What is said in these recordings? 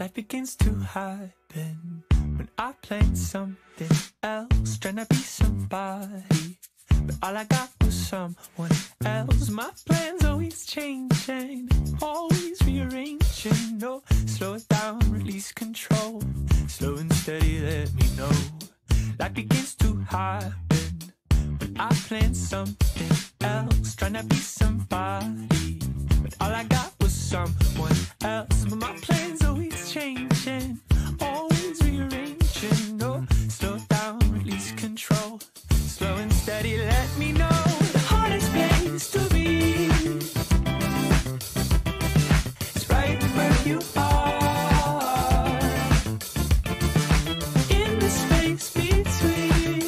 Life begins to happen when I plan something else, trying to be somebody, but all I got was someone else. My plans always changing, always rearranging. No, slow it down, release control. Slow and steady, let me know. Life begins to happen when I plan something else, trying to be somebody, but all I got was someone else. But my plans always changing, always rearranging. No, slow down, release control. Slow and steady, let me know. The hardest place to be is right where you are, in the space between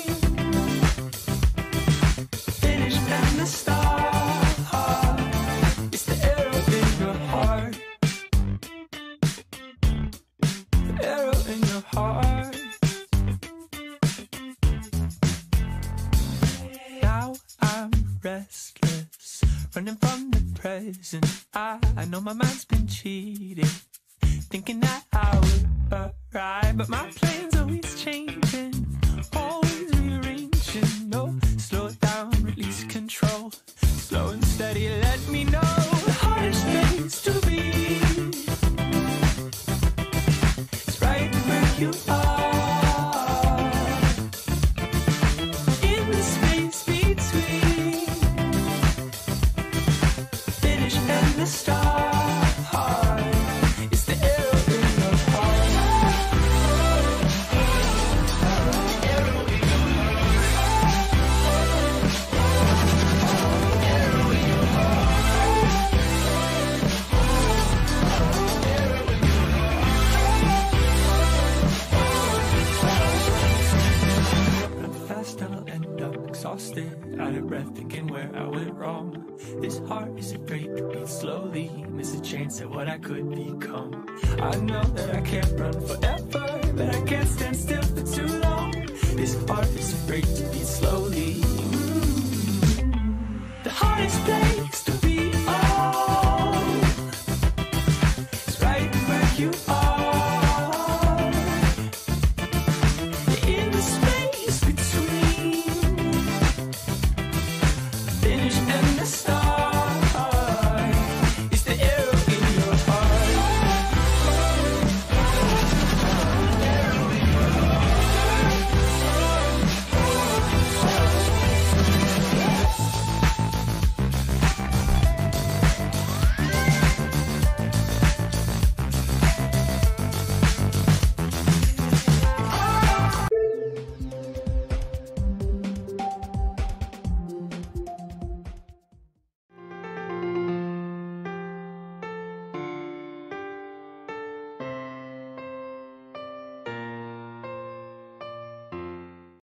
finish and the start. It's the arrow in your heart, the arrow in your heart. Now I'm restless, running from the present. I know my mind's been cheating, thinking that I would arrive, but my plans always changing, always rearranging. No, slow it down, release control. Slow and steady, let me know. The hardest place to be is right where you are, in the space between finish and the start. It's the arrow in your heart, arrow in your I'll end up exhausted, out of breath, thinking where I went wrong. This heart is afraid to beat slowly, miss a chance at what I could become. I know that I can't run forever.